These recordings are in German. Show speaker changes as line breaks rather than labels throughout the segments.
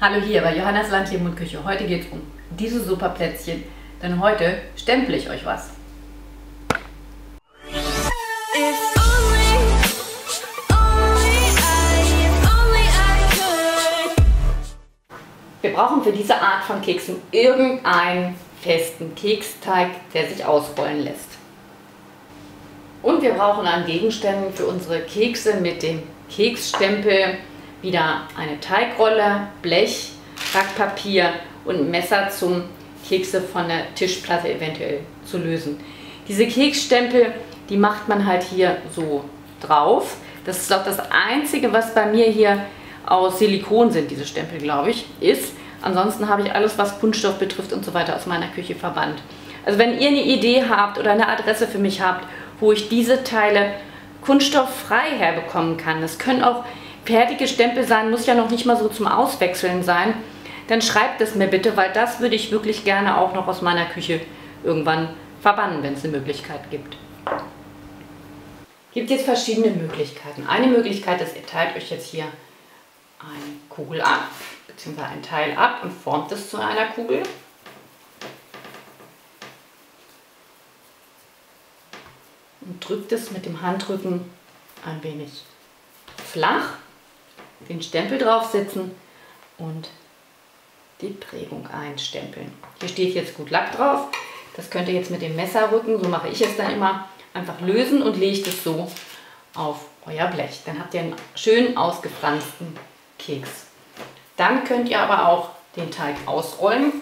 Hallo hier bei Johannas Landleben und Küche. Heute geht es um diese super Plätzchen, denn heute stemple ich euch was. Wir brauchen für diese Art von Keksen irgendeinen festen Keksteig, der sich ausrollen lässt. Und wir brauchen an Gegenständen für unsere Kekse mit dem Keksstempel wieder eine Teigrolle, Blech, Backpapier und ein Messer zum Kekse von der Tischplatte eventuell zu lösen. Diese Keksstempel, die macht man halt hier so drauf. Das ist auch das Einzige, was bei mir hier aus Silikon sind, diese Stempel, glaube ich, ist. Ansonsten habe ich alles, was Kunststoff betrifft und so weiter, aus meiner Küche verbannt. Also wenn ihr eine Idee habt oder eine Adresse für mich habt, wo ich diese Teile kunststofffrei herbekommen kann, das können auch fertige Stempel sein, muss ja noch nicht mal so zum Auswechseln sein, dann schreibt es mir bitte, weil das würde ich wirklich gerne auch noch aus meiner Küche irgendwann verbannen, wenn es eine Möglichkeit gibt. Gibt jetzt verschiedene Möglichkeiten. Eine Möglichkeit ist, ihr teilt euch jetzt hier eine Kugel ab, beziehungsweise ein Teil ab und formt es zu einer Kugel. Und drückt es mit dem Handrücken ein wenig flach, den Stempel draufsetzen und die Prägung einstempeln. Hier steht jetzt gut Lack drauf. Das könnt ihr jetzt mit dem Messerrücken, so mache ich es dann immer, einfach lösen und legt es so auf euer Blech. Dann habt ihr einen schön ausgefransten Keks. Dann könnt ihr aber auch den Teig ausrollen.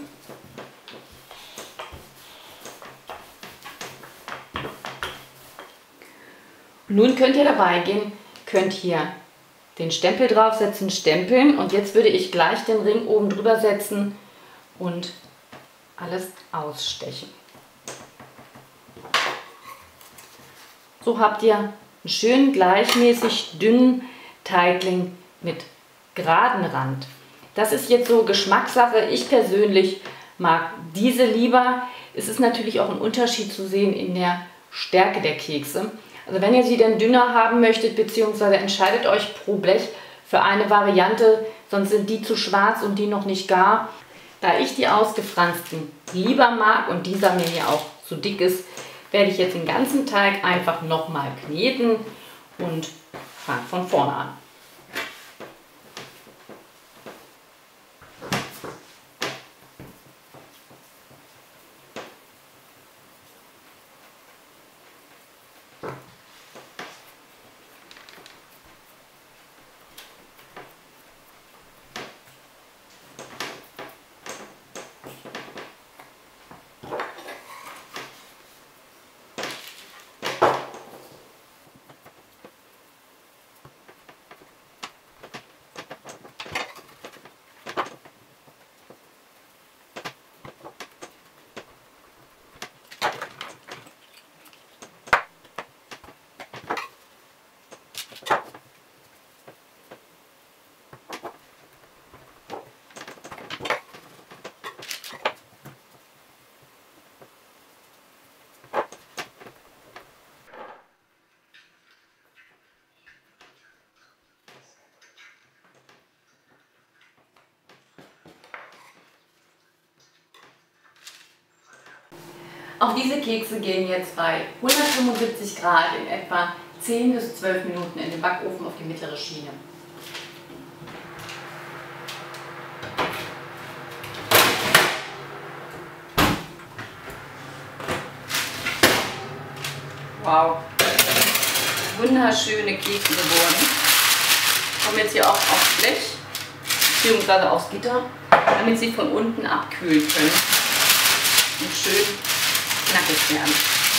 Nun könnt ihr dabei gehen, könnt hier den Stempel draufsetzen, stempeln und jetzt würde ich gleich den Ring oben drüber setzen und alles ausstechen. So habt ihr einen schön gleichmäßig dünnen Teigling mit geraden Rand. Das ist jetzt so Geschmackssache. Ich persönlich mag diese lieber. Es ist natürlich auch ein Unterschied zu sehen in der Stärke der Kekse. Also wenn ihr sie dann dünner haben möchtet, beziehungsweise entscheidet euch pro Blech für eine Variante, sonst sind die zu schwarz und die noch nicht gar. Da ich die ausgefransten lieber mag und dieser mir hier auch zu dick ist, werde ich jetzt den ganzen Teig einfach nochmal kneten und fange von vorne an. Auch diese Kekse gehen jetzt bei 175 Grad in etwa 10 bis 12 Minuten in den Backofen auf die mittlere Schiene. Wow, wunderschöne Kekse geworden. Kommen jetzt hier auch aufs Blech, beziehungsweise aufs Gitter, damit sie von unten abkühlen können und schön knackig werden.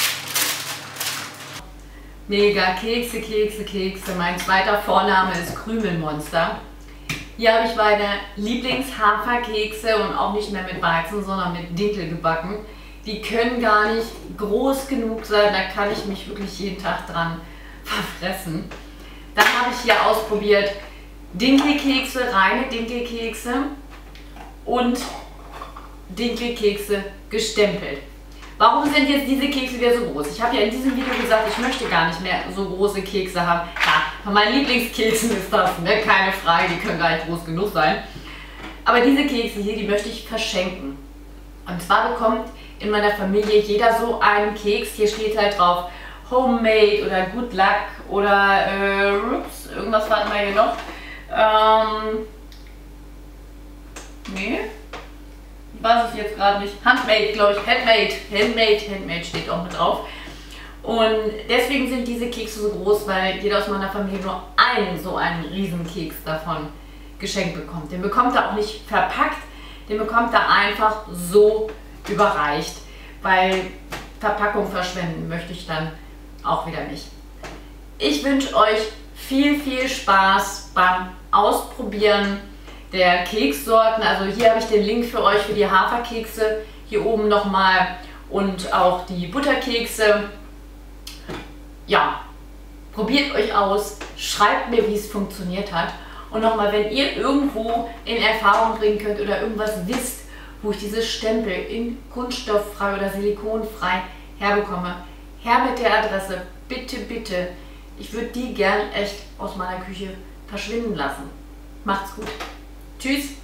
Mega Kekse, Kekse, Kekse. Mein zweiter Vorname ist Krümelmonster. Hier habe ich meine Lieblingshaferkekse und auch nicht mehr mit Weizen, sondern mit Dinkel gebacken. Die können gar nicht groß genug sein, da kann ich mich wirklich jeden Tag dran verfressen. Dann habe ich hier ausprobiert Dinkelkekse, reine Dinkelkekse und Dinkelkekse gestempelt. Warum sind jetzt diese Kekse wieder so groß? Ich habe ja in diesem Video gesagt, ich möchte gar nicht mehr so große Kekse haben. Ja, von meinen Lieblingskeksen ist das, ne? Keine Frage, die können gar nicht groß genug sein. Aber diese Kekse hier, die möchte ich verschenken. Und zwar bekommt in meiner Familie jeder so einen Keks. Hier steht halt drauf Homemade oder Good Luck oder ups, irgendwas warten wir hier noch. Nee, ich weiß es jetzt gerade nicht. Handmade, glaube ich. Handmade steht auch mit drauf. Und deswegen sind diese Kekse so groß, weil jeder aus meiner Familie nur so einen riesen Keks davon geschenkt bekommt. Den bekommt er auch nicht verpackt, den bekommt er einfach so überreicht, weil Verpackung verschwenden möchte ich dann auch wieder nicht. Ich wünsche euch viel Spaß beim Ausprobieren der Kekssorten. Also hier habe ich den Link für euch für die Haferkekse, hier oben nochmal, und auch die Butterkekse. Ja, probiert euch aus, schreibt mir, wie es funktioniert hat. Und nochmal, wenn ihr irgendwo in Erfahrung bringen könnt oder irgendwas wisst, wo ich diese Stempel in kunststofffrei oder silikonfrei herbekomme, her mit der Adresse, bitte. Ich würde die gern echt aus meiner Küche verschwinden lassen. Macht's gut. Tschüss.